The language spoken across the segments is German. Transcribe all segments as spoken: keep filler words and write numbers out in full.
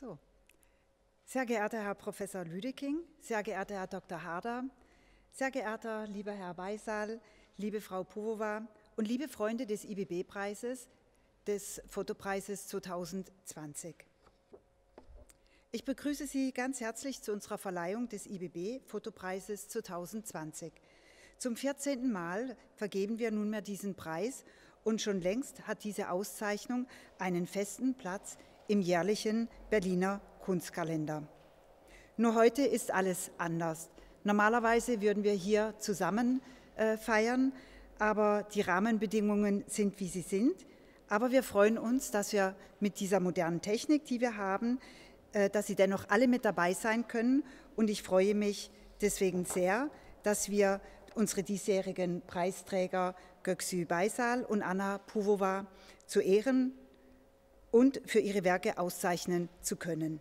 So. Sehr geehrter Herr Professor Lüdeking, sehr geehrter Herr Doktor Harder, sehr geehrter lieber Herr Weisal, liebe Frau Puvova und liebe Freunde des I B B-Preises, des Fotopreises zweitausendzwanzig. Ich begrüße Sie ganz herzlich zu unserer Verleihung des I B B-Fotopreises zweitausendzwanzig. Zum vierzehnten Mal vergeben wir nunmehr diesen Preis und schon längst hat diese Auszeichnung einen festen Platz im jährlichen Berliner Kunstkalender. Nur heute ist alles anders. Normalerweise würden wir hier zusammen äh, feiern, aber die Rahmenbedingungen sind, wie sie sind. Aber wir freuen uns, dass wir mit dieser modernen Technik, die wir haben, äh, dass Sie dennoch alle mit dabei sein können. Und ich freue mich deswegen sehr, dass wir unsere diesjährigen Preisträger Göksu Baysal und Anna Puvova zu Ehren und für ihre Werke auszeichnen zu können.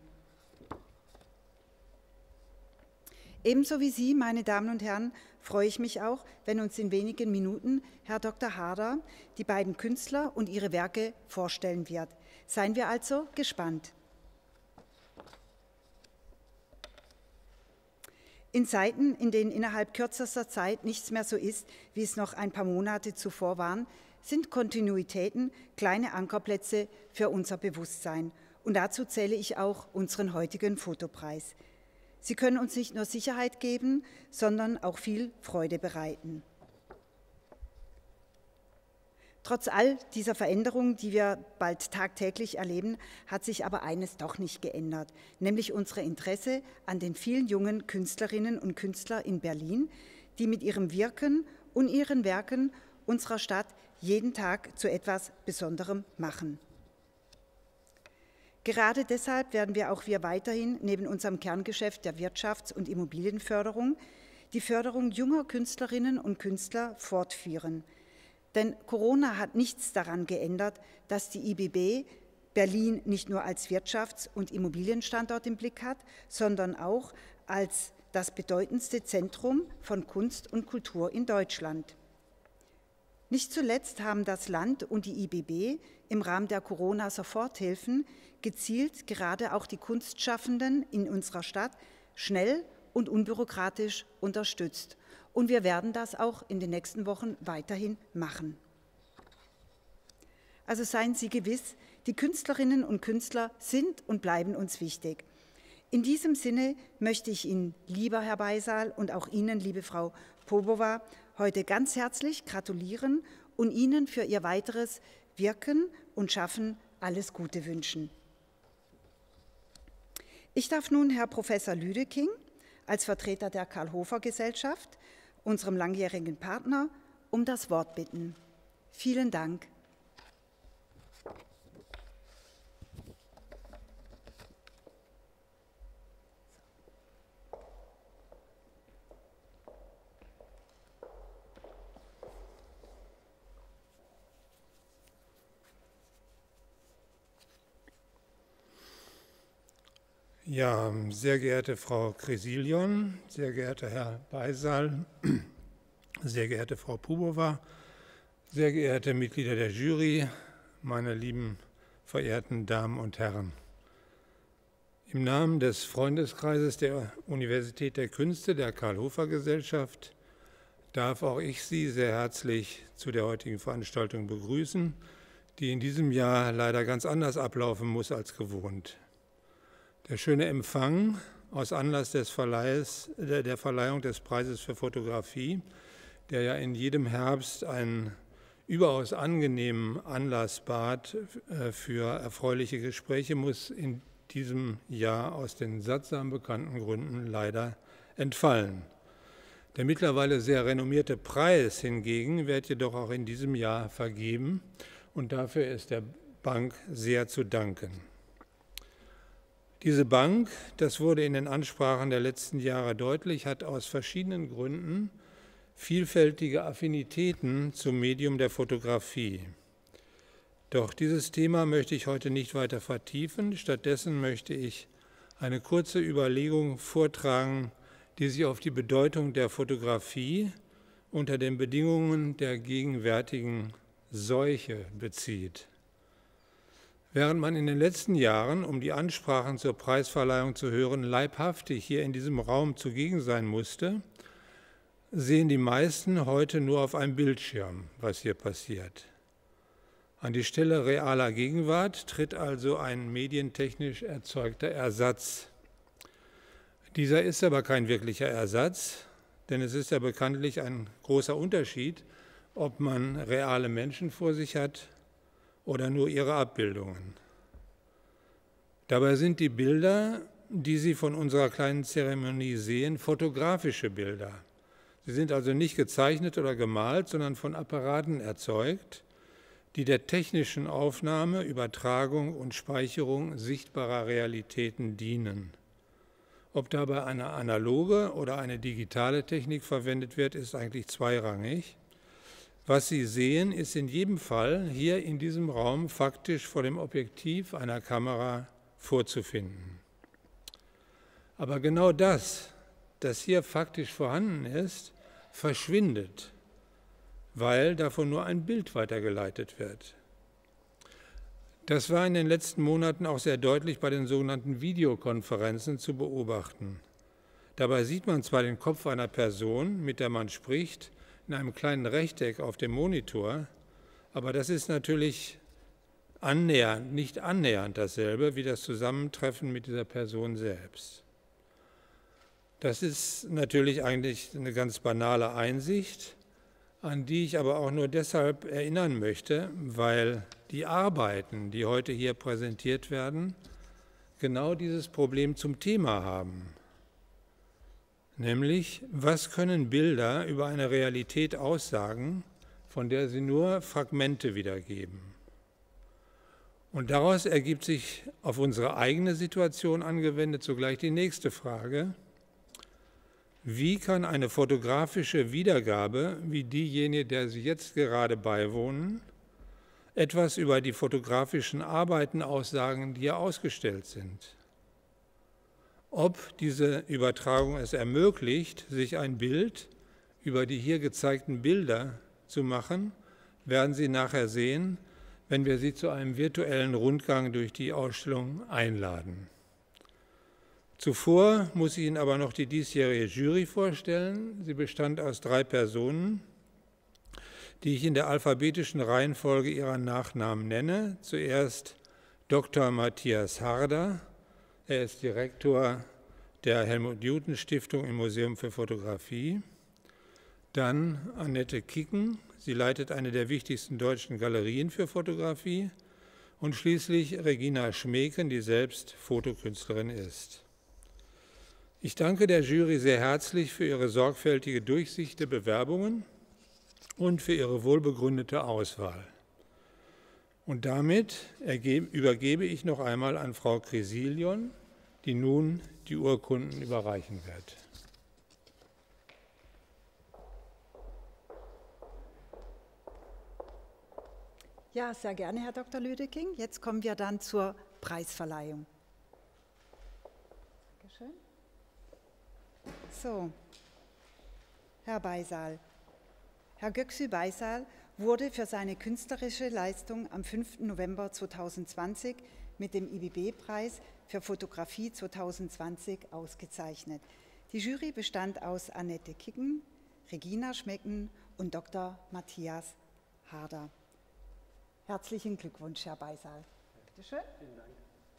Ebenso wie Sie, meine Damen und Herren, freue ich mich auch, wenn uns in wenigen Minuten Herr Doktor Harder die beiden Künstler und ihre Werke vorstellen wird. Seien wir also gespannt. In Zeiten, in denen innerhalb kürzester Zeit nichts mehr so ist, wie es noch ein paar Monate zuvor waren, sind Kontinuitäten kleine Ankerplätze für unser Bewusstsein. Und dazu zähle ich auch unseren heutigen Fotopreis. Sie können uns nicht nur Sicherheit geben, sondern auch viel Freude bereiten. Trotz all dieser Veränderungen, die wir bald tagtäglich erleben, hat sich aber eines doch nicht geändert, nämlich unser Interesse an den vielen jungen Künstlerinnen und Künstlern in Berlin, die mit ihrem Wirken und ihren Werken unserer Stadt jeden Tag zu etwas Besonderem machen. Gerade deshalb werden wir auch wir weiterhin neben unserem Kerngeschäft der Wirtschafts- und Immobilienförderung die Förderung junger Künstlerinnen und Künstler fortführen. Denn Corona hat nichts daran geändert, dass die I B B Berlin nicht nur als Wirtschafts- und Immobilienstandort im Blick hat, sondern auch als das bedeutendste Zentrum von Kunst und Kultur in Deutschland. Nicht zuletzt haben das Land und die I B B im Rahmen der Corona-Soforthilfen gezielt gerade auch die Kunstschaffenden in unserer Stadt schnell und unbürokratisch unterstützt. Und wir werden das auch in den nächsten Wochen weiterhin machen. Also seien Sie gewiss, die Künstlerinnen und Künstler sind und bleiben uns wichtig. In diesem Sinne möchte ich Ihnen, lieber Herr Baysal, und auch Ihnen, liebe Frau Puvova, heute ganz herzlich gratulieren und Ihnen für Ihr weiteres Wirken und Schaffen alles Gute wünschen. Ich darf nun Herr Professor Lüdeking als Vertreter der Karl-Hofer-Gesellschaft, unserem langjährigen Partner, um das Wort bitten. Vielen Dank. Ja, sehr geehrte Frau Cresilion, sehr geehrter Herr Baysal, sehr geehrte Frau Puvova, sehr geehrte Mitglieder der Jury, meine lieben verehrten Damen und Herren. Im Namen des Freundeskreises der Universität der Künste der Karl-Hofer-Gesellschaft darf auch ich Sie sehr herzlich zu der heutigen Veranstaltung begrüßen, die in diesem Jahr leider ganz anders ablaufen muss als gewohnt. Der schöne Empfang aus Anlass des Verleihs, der Verleihung des Preises für Fotografie, der ja in jedem Herbst einen überaus angenehmen Anlass bat für erfreuliche Gespräche, muss in diesem Jahr aus den sattsam bekannten Gründen leider entfallen. Der mittlerweile sehr renommierte Preis hingegen wird jedoch auch in diesem Jahr vergeben und dafür ist der Bank sehr zu danken. Diese Bank, das wurde in den Ansprachen der letzten Jahre deutlich, hat aus verschiedenen Gründen vielfältige Affinitäten zum Medium der Fotografie. Doch dieses Thema möchte ich heute nicht weiter vertiefen. Stattdessen möchte ich eine kurze Überlegung vortragen, die sich auf die Bedeutung der Fotografie unter den Bedingungen der gegenwärtigen Seuche bezieht. Während man in den letzten Jahren, um die Ansprachen zur Preisverleihung zu hören, leibhaftig hier in diesem Raum zugegen sein musste, sehen die meisten heute nur auf einem Bildschirm, was hier passiert. An die Stelle realer Gegenwart tritt also ein medientechnisch erzeugter Ersatz. Dieser ist aber kein wirklicher Ersatz, denn es ist ja bekanntlich ein großer Unterschied, ob man reale Menschen vor sich hat oder nur ihre Abbildungen. Dabei sind die Bilder, die Sie von unserer kleinen Zeremonie sehen, fotografische Bilder. Sie sind also nicht gezeichnet oder gemalt, sondern von Apparaten erzeugt, die der technischen Aufnahme, Übertragung und Speicherung sichtbarer Realitäten dienen. Ob dabei eine analoge oder eine digitale Technik verwendet wird, ist eigentlich zweirangig. Was Sie sehen, ist in jedem Fall hier in diesem Raum faktisch vor dem Objektiv einer Kamera vorzufinden. Aber genau das, das hier faktisch vorhanden ist, verschwindet, weil davon nur ein Bild weitergeleitet wird. Das war in den letzten Monaten auch sehr deutlich bei den sogenannten Videokonferenzen zu beobachten. Dabei sieht man zwar den Kopf einer Person, mit der man spricht, in einem kleinen Rechteck auf dem Monitor, aber das ist natürlich annähernd, nicht annähernd dasselbe wie das Zusammentreffen mit dieser Person selbst. Das ist natürlich eigentlich eine ganz banale Einsicht, an die ich aber auch nur deshalb erinnern möchte, weil die Arbeiten, die heute hier präsentiert werden, genau dieses Problem zum Thema haben. Nämlich, was können Bilder über eine Realität aussagen, von der sie nur Fragmente wiedergeben? Und daraus ergibt sich auf unsere eigene Situation angewendet sogleich die nächste Frage: Wie kann eine fotografische Wiedergabe, wie diejenige, der Sie jetzt gerade beiwohnen, etwas über die fotografischen Arbeiten aussagen, die hier ausgestellt sind? Ob diese Übertragung es ermöglicht, sich ein Bild über die hier gezeigten Bilder zu machen, werden Sie nachher sehen, wenn wir Sie zu einem virtuellen Rundgang durch die Ausstellung einladen. Zuvor muss ich Ihnen aber noch die diesjährige Jury vorstellen. Sie bestand aus drei Personen, die ich in der alphabetischen Reihenfolge ihrer Nachnamen nenne. Zuerst Doktor Matthias Harder. Er ist Direktor der Helmut-Newton-Stiftung im Museum für Fotografie. Dann Annette Kicken. Sie leitet eine der wichtigsten deutschen Galerien für Fotografie. Und schließlich Regina Schmeken, die selbst Fotokünstlerin ist. Ich danke der Jury sehr herzlich für ihre sorgfältige Durchsicht der Bewerbungen und für ihre wohlbegründete Auswahl. Und damit übergebe ich noch einmal an Frau Cresilion, die nun die Urkunden überreichen wird. Ja, sehr gerne, Herr Doktor Lüdeking. Jetzt kommen wir dann zur Preisverleihung. Dankeschön. So, Herr Beisal. Herr Göksu Beisal wurde für seine künstlerische Leistung am fünften November zweitausendzwanzig mit dem I B B-Preis für Fotografie zweitausendzwanzig ausgezeichnet. Die Jury bestand aus Annette Kicken, Regina Schmecken und Doktor Matthias Harder. Herzlichen Glückwunsch, Herr Beisal. Bitte schön. Vielen Dank.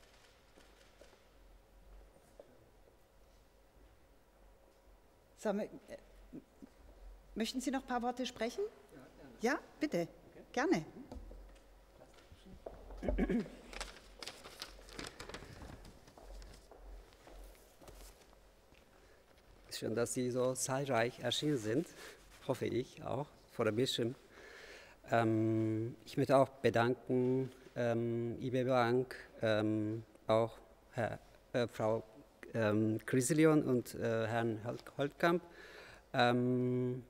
So, möchten Sie noch ein paar Worte sprechen? Ja, ja, bitte. Okay. Gerne. Schön, dass Sie so zahlreich erschienen sind, hoffe ich auch, vor der Bildschirm. Ähm, ich möchte auch bedanken, ähm, I B B Bank, ähm, auch Herr, äh, Frau ähm, Cresilion und äh, Herrn Holtkamp, ähm,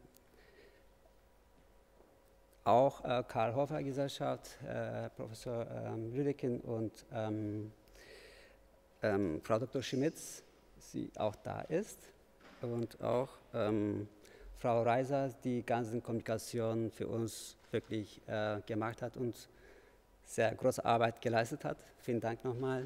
auch äh, Karl Hofer Gesellschaft, äh, Professor ähm, Lüdeking und ähm, ähm, Frau Doktor Schmitz, die auch da ist, und auch ähm, Frau Reiser, die ganzen Kommunikationen für uns wirklich äh, gemacht hat und sehr große Arbeit geleistet hat. Vielen Dank nochmal.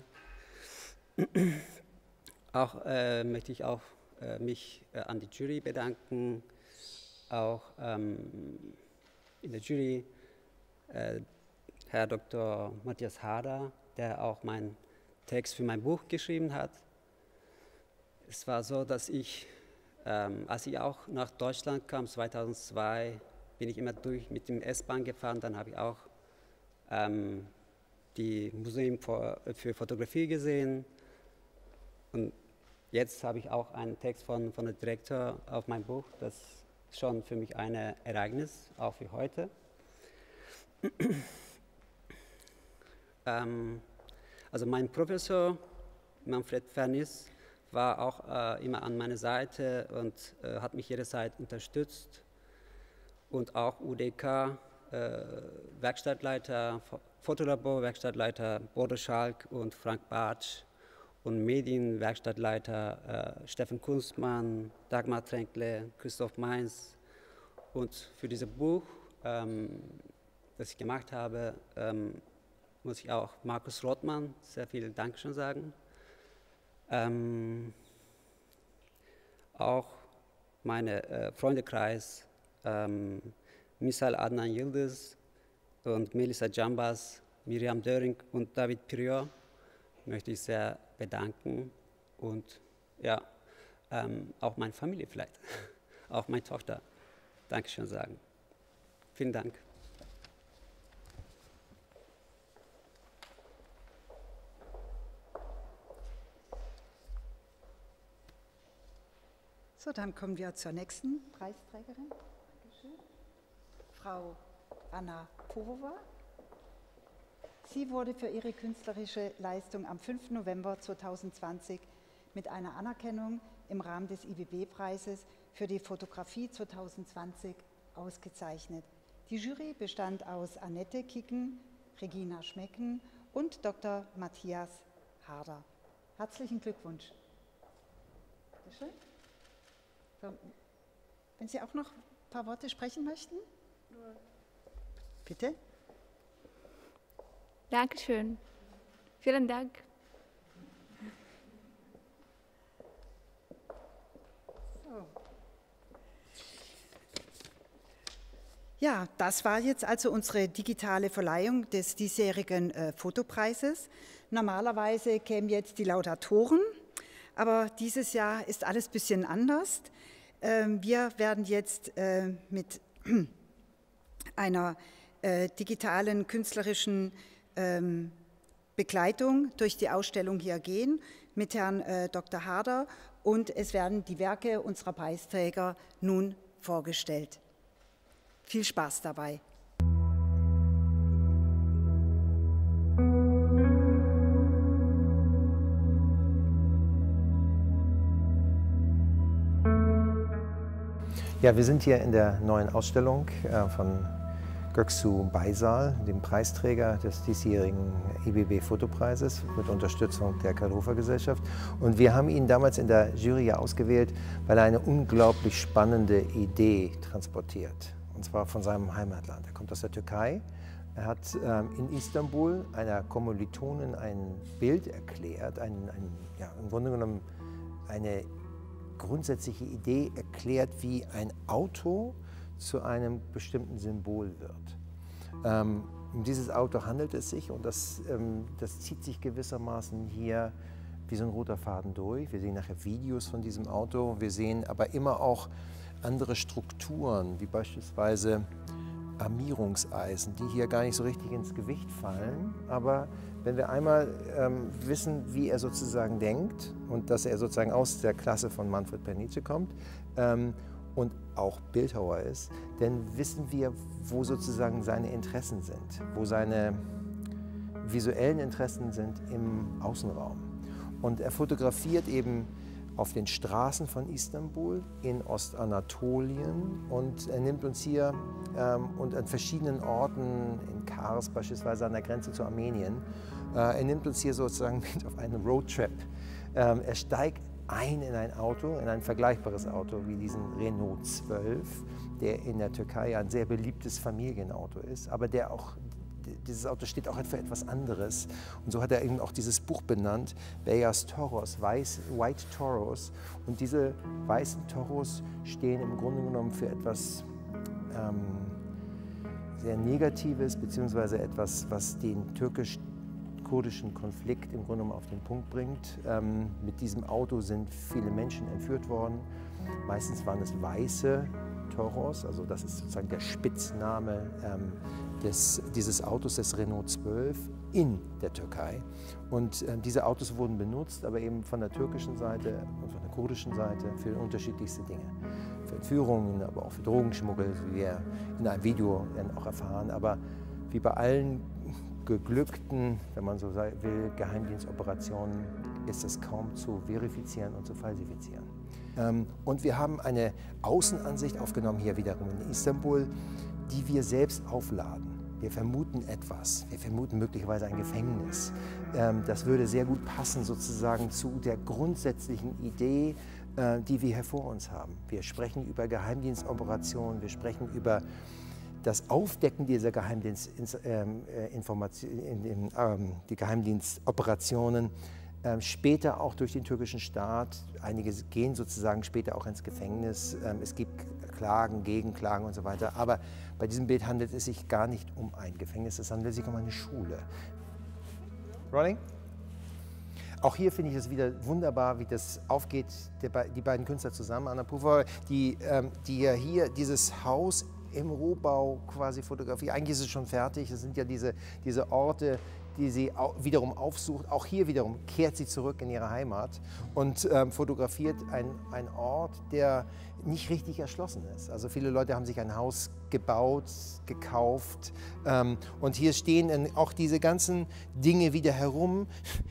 Auch äh, möchte ich auch äh, mich äh, an die Jury bedanken, auch ähm, in der Jury äh, Herr Doktor Matthias Harder, der auch meinen Text für mein Buch geschrieben hat. Es war so, dass ich, ähm, als ich auch nach Deutschland kam, zweitausendzwei, bin ich immer durch mit dem S-Bahn gefahren, dann habe ich auch ähm, die Museum für, für Fotografie gesehen und jetzt habe ich auch einen Text von, von dem Direktor auf mein Buch. Das ist schon für mich ein Ereignis, auch für heute. ähm, also mein Professor Manfred Fernis war auch äh, immer an meiner Seite und äh, hat mich jederzeit unterstützt. Und auch U D K, äh, Werkstattleiter, Fotolabor, Werkstattleiter Bodo Schalk und Frank Bartsch und Medienwerkstattleiter äh, Steffen Kunstmann, Dagmar Tränkle, Christoph Mainz. Und für dieses Buch, ähm, das ich gemacht habe, ähm, muss ich auch Markus Rothmann sehr viel Dankeschön sagen. Ähm, auch meine äh, Freundekreis, ähm, Misal Adnan Yildiz und Melissa Jambas, Miriam Döring und David Prior möchte ich sehr bedanken und ja, ähm, auch meine Familie vielleicht, auch meine Tochter Dankeschön sagen. Vielen Dank. So, dann kommen wir zur nächsten Preisträgerin. Dankeschön. Frau Anna Purova. Sie wurde für ihre künstlerische Leistung am fünften November zweitausendzwanzig mit einer Anerkennung im Rahmen des I B B-Preises für die Fotografie zweitausendzwanzig ausgezeichnet. Die Jury bestand aus Annette Kicken, Regina Schmecken und Doktor Matthias Harder. Herzlichen Glückwunsch. Bitte schön. So, wenn Sie auch noch ein paar Worte sprechen möchten? Bitte. Dankeschön. Vielen Dank. So. Ja, das war jetzt also unsere digitale Verleihung des diesjährigen äh, Fotopreises. Normalerweise kämen jetzt die Laudatoren, aber dieses Jahr ist alles ein bisschen anders. Ähm, wir werden jetzt äh, mit einer äh, digitalen künstlerischen ähm, Begleitung durch die Ausstellung hier gehen mit Herrn äh, Doktor Harder und es werden die Werke unserer Preisträger nun vorgestellt. Viel Spaß dabei. Ja, wir sind hier in der neuen Ausstellung äh, von Göksu Baysal, dem Preisträger des diesjährigen I B B-Fotopreises mit Unterstützung der Karl-Hofer-Gesellschaft. Und wir haben ihn damals in der Jury ausgewählt, weil er eine unglaublich spannende Idee transportiert. Und zwar von seinem Heimatland. Er kommt aus der Türkei. Er hat ähm, in Istanbul einer Kommilitonin ein Bild erklärt, ein, ein, ja, im Grunde genommen eine grundsätzliche Idee erklärt, wie ein Auto zu einem bestimmten Symbol wird. Ähm, um dieses Auto handelt es sich und das, ähm, das zieht sich gewissermaßen hier wie so ein roter Faden durch. Wir sehen nachher Videos von diesem Auto, wir sehen aber immer auch andere Strukturen, wie beispielsweise Armierungseisen, die hier gar nicht so richtig ins Gewicht fallen, aber wenn wir einmal ähm, wissen, wie er sozusagen denkt und dass er sozusagen aus der Klasse von Manfred Pernice kommt ähm, und auch Bildhauer ist, dann wissen wir, wo sozusagen seine Interessen sind, wo seine visuellen Interessen sind im Außenraum. Und er fotografiert eben auf den Straßen von Istanbul, in Ostanatolien und er nimmt uns hier ähm, und an verschiedenen Orten, in Kars beispielsweise an der Grenze zu Armenien, äh, er nimmt uns hier sozusagen mit auf einen Roadtrip. Ähm, er steigt ein in ein Auto, in ein vergleichbares Auto wie diesen Renault zwölf, der in der Türkei ein sehr beliebtes Familienauto ist, aber der auch dieses Auto steht auch für etwas anderes. Und so hat er eben auch dieses Buch benannt, Beyaz Toros, Weiß, White Toros. Und diese weißen Toros stehen im Grunde genommen für etwas ähm, sehr Negatives, beziehungsweise etwas, was den türkisch-kurdischen Konflikt im Grunde genommen auf den Punkt bringt. Ähm, mit diesem Auto sind viele Menschen entführt worden. Meistens waren es weiße Toros, also das ist sozusagen der Spitzname ähm, des, dieses Autos, des Renault zwölf in der Türkei. Und äh, diese Autos wurden benutzt, aber eben von der türkischen Seite und von der kurdischen Seite für unterschiedlichste Dinge. Für Entführungen, aber auch für Drogenschmuggel, wie wir in einem Video auch erfahren. Aber wie bei allen geglückten, wenn man so will, Geheimdienstoperationen ist es kaum zu verifizieren und zu falsifizieren. Und wir haben eine Außenansicht aufgenommen, hier wiederum in Istanbul, die wir selbst aufladen. Wir vermuten etwas, wir vermuten möglicherweise ein Gefängnis. Das würde sehr gut passen sozusagen zu der grundsätzlichen Idee, die wir hier vor uns haben. Wir sprechen über Geheimdienstoperationen, wir sprechen über das Aufdecken dieser Geheimdienstinformationen, die Geheimdienstoperationen, Ähm, später auch durch den türkischen Staat. Einige gehen sozusagen später auch ins Gefängnis. Ähm, es gibt Klagen, Gegenklagen und so weiter. Aber bei diesem Bild handelt es sich gar nicht um ein Gefängnis, es handelt sich um eine Schule. Rolling? Auch hier finde ich es wieder wunderbar, wie das aufgeht, die beiden Künstler zusammen, Anna Puffer, die, ähm, die ja hier dieses Haus im Rohbau quasi fotografieren. Eigentlich ist es schon fertig, es sind ja diese, diese Orte, die sie wiederum aufsucht. Auch hier wiederum kehrt sie zurück in ihre Heimat und ähm, fotografiert einen Ort, der nicht richtig erschlossen ist. Also viele Leute haben sich ein Haus gebaut, gekauft ähm, und hier stehen auch diese ganzen Dinge wieder herum,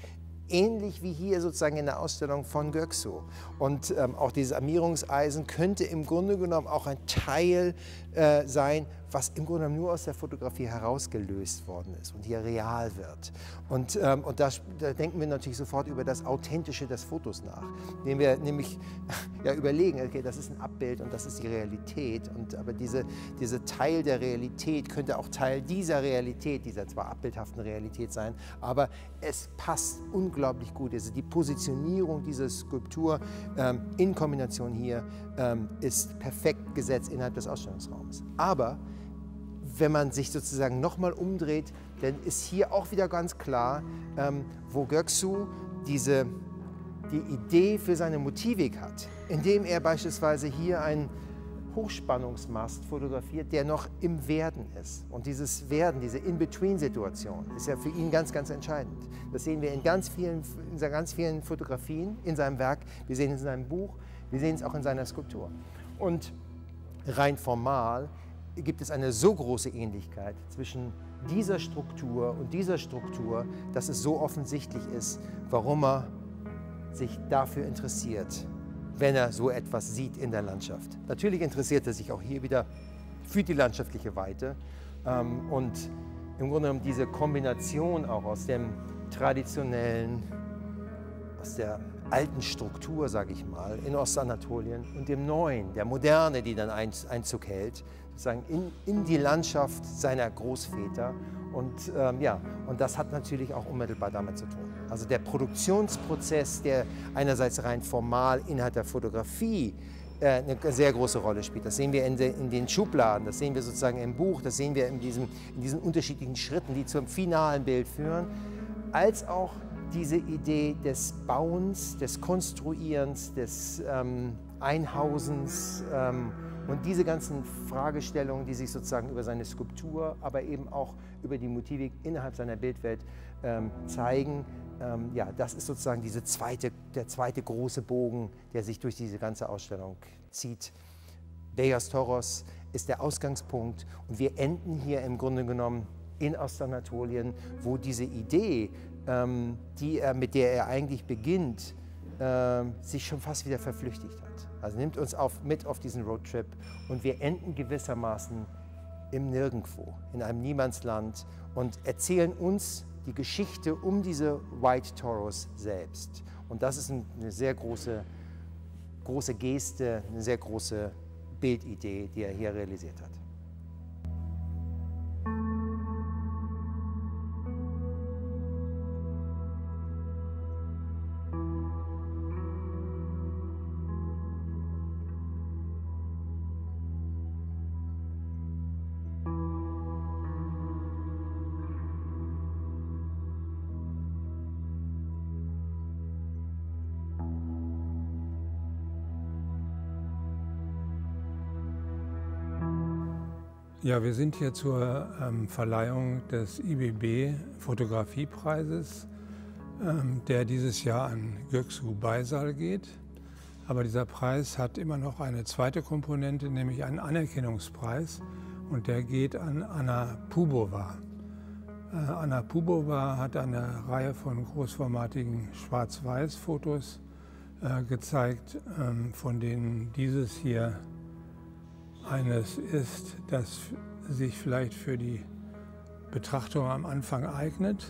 ähnlich wie hier sozusagen in der Ausstellung von Göksu. Und ähm, auch dieses Armierungseisen könnte im Grunde genommen auch ein Teil äh, sein, was im Grunde genommen nur aus der Fotografie herausgelöst worden ist und hier real wird. Und, ähm, und da, da denken wir natürlich sofort über das Authentische des Fotos nach, indem wir nämlich ja, überlegen, okay, das ist ein Abbild und das ist die Realität. Und, aber diese, diese Teil der Realität könnte auch Teil dieser Realität, dieser zwar abbildhaften Realität sein, aber es passt unglaublich gut. Also die Positionierung dieser Skulptur ähm, in Kombination hier ähm, ist perfekt gesetzt innerhalb des Ausstellungsraums. Aber wenn man sich sozusagen nochmal umdreht, dann ist hier auch wieder ganz klar, ähm, wo Göksu diese, die Idee für seine Motivik hat, indem er beispielsweise hier einen Hochspannungsmast fotografiert, der noch im Werden ist. Und dieses Werden, diese In-Between-Situation ist ja für ihn ganz, ganz entscheidend. Das sehen wir in ganz vielen, in ganz vielen Fotografien in seinem Werk, wir sehen es in seinem Buch, wir sehen es auch in seiner Skulptur. Und rein formal gibt es eine so große Ähnlichkeit zwischen dieser Struktur und dieser Struktur, dass es so offensichtlich ist, warum er sich dafür interessiert, wenn er so etwas sieht in der Landschaft. Natürlich interessiert er sich auch hier wieder für die landschaftliche Weite ähm, und im Grunde genommen diese Kombination auch aus dem traditionellen, aus der alten Struktur, sage ich mal, in Ostanatolien und dem Neuen, der Moderne, die dann Einzug hält, sozusagen in, in die Landschaft seiner Großväter. Und, ähm, ja, und das hat natürlich auch unmittelbar damit zu tun. Also der Produktionsprozess, der einerseits rein formal innerhalb der Fotografie äh, eine sehr große Rolle spielt. Das sehen wir in, de, in den Schubladen, das sehen wir sozusagen im Buch, das sehen wir in, diesem, in diesen unterschiedlichen Schritten, die zum finalen Bild führen, als auch diese Idee des Bauens, des Konstruierens, des ähm, Einhausens ähm, und diese ganzen Fragestellungen, die sich sozusagen über seine Skulptur, aber eben auch über die Motivik innerhalb seiner Bildwelt ähm, zeigen. Ähm, ja, das ist sozusagen diese zweite, der zweite große Bogen, der sich durch diese ganze Ausstellung zieht. Beyaz Toros ist der Ausgangspunkt und wir enden hier im Grunde genommen in Ostanatolien, wo diese Idee, ähm, die er, mit der er eigentlich beginnt, ähm, sich schon fast wieder verflüchtigt hat. Also nimmt uns auf, mit auf diesen Roadtrip und wir enden gewissermaßen im Nirgendwo, in einem Niemandsland und erzählen uns die Geschichte um diese White Toros selbst. Und das ist eine sehr große, große Geste, eine sehr große Bildidee, die er hier realisiert hat. Ja, wir sind hier zur ähm, Verleihung des I B B Fotografiepreises, ähm, der dieses Jahr an Göksu Baysal geht. Aber dieser Preis hat immer noch eine zweite Komponente, nämlich einen Anerkennungspreis, und der geht an Anna Pubova. Äh, Anna Pubova hat eine Reihe von großformatigen Schwarz-Weiß-Fotos äh, gezeigt, ähm, von denen dieses hier eines ist, das sich vielleicht für die Betrachtung am Anfang eignet.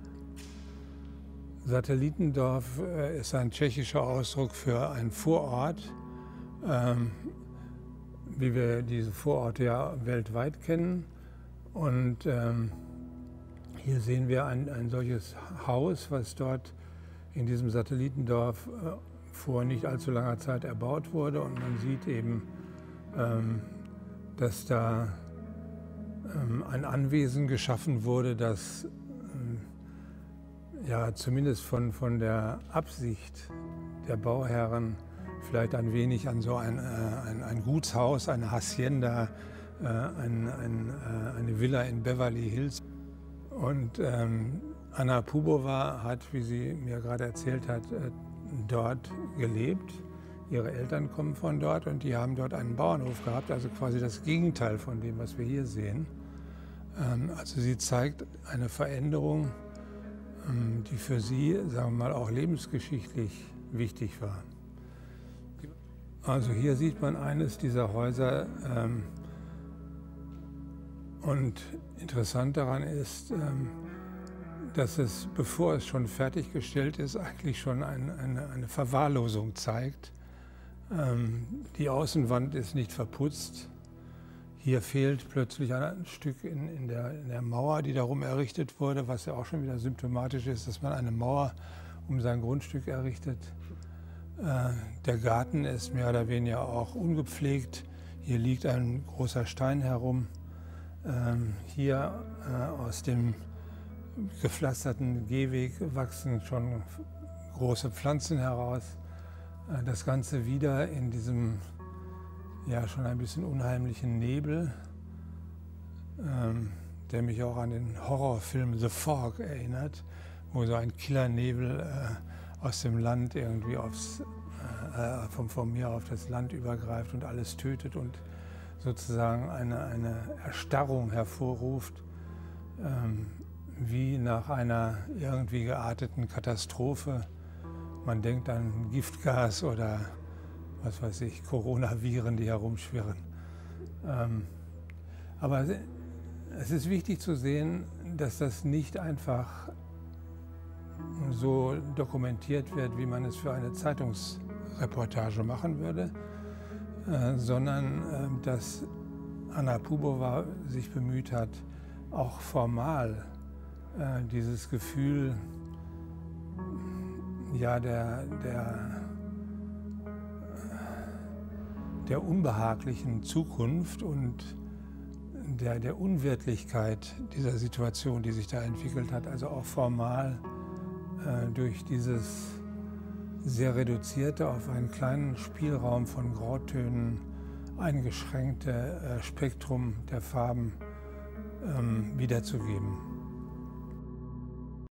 Satellitendorf äh, ist ein tschechischer Ausdruck für einen Vorort, ähm, wie wir diese Vororte ja weltweit kennen. Und ähm, hier sehen wir ein, ein solches Haus, was dort in diesem Satellitendorf äh, vor nicht allzu langer Zeit erbaut wurde. Und man sieht eben, ähm, dass da ähm, ein Anwesen geschaffen wurde, das ähm, ja zumindest von, von der Absicht der Bauherren vielleicht ein wenig an so ein, äh, ein, ein Gutshaus, eine Hacienda, äh, ein, ein, äh, eine Villa in Beverly Hills. Und ähm, Anna Pubova hat, wie sie mir gerade erzählt hat, äh, dort gelebt. Ihre Eltern kommen von dort und die haben dort einen Bauernhof gehabt, also quasi das Gegenteil von dem, was wir hier sehen. Ähm, also sie zeigt eine Veränderung, ähm, die für sie, sagen wir mal, auch lebensgeschichtlich wichtig war. Also hier sieht man eines dieser Häuser ähm, und interessant daran ist, ähm, dass es, bevor es schon fertiggestellt ist, eigentlich schon ein, eine, eine Verwahrlosung zeigt. Ähm, die Außenwand ist nicht verputzt. Hier fehlt plötzlich ein Stück in, in, der, in der Mauer, die darum errichtet wurde, was ja auch schon wieder symptomatisch ist, dass man eine Mauer um sein Grundstück errichtet. Äh, der Garten ist mehr oder weniger auch ungepflegt. Hier liegt ein großer Stein herum. Ähm, hier äh, aus dem gepflasterten Gehweg wachsen schon große Pflanzen heraus. Äh, das Ganze wieder in diesem ja schon ein bisschen unheimlichen Nebel, ähm, der mich auch an den Horrorfilm The Fog erinnert, wo so ein Killernebel äh, aus dem Land irgendwie aufs, äh, vom, vom Meer auf das Land übergreift und alles tötet und sozusagen eine, eine Erstarrung hervorruft, ähm, wie nach einer irgendwie gearteten Katastrophe. Man denkt an Giftgas oder was weiß ich, Coronaviren, die herumschwirren. Ähm, aber es ist wichtig zu sehen, dass das nicht einfach so dokumentiert wird, wie man es für eine Zeitungsreportage machen würde, äh, sondern äh, dass Anna Pubova sich bemüht hat, auch formal äh, dieses Gefühl ja, der, der der unbehaglichen Zukunft und der, der Unwirtlichkeit dieser Situation, die sich da entwickelt hat, also auch formal äh, durch dieses sehr reduzierte, auf einen kleinen Spielraum von Grautönen eingeschränkte äh, Spektrum der Farben ähm, wiederzugeben.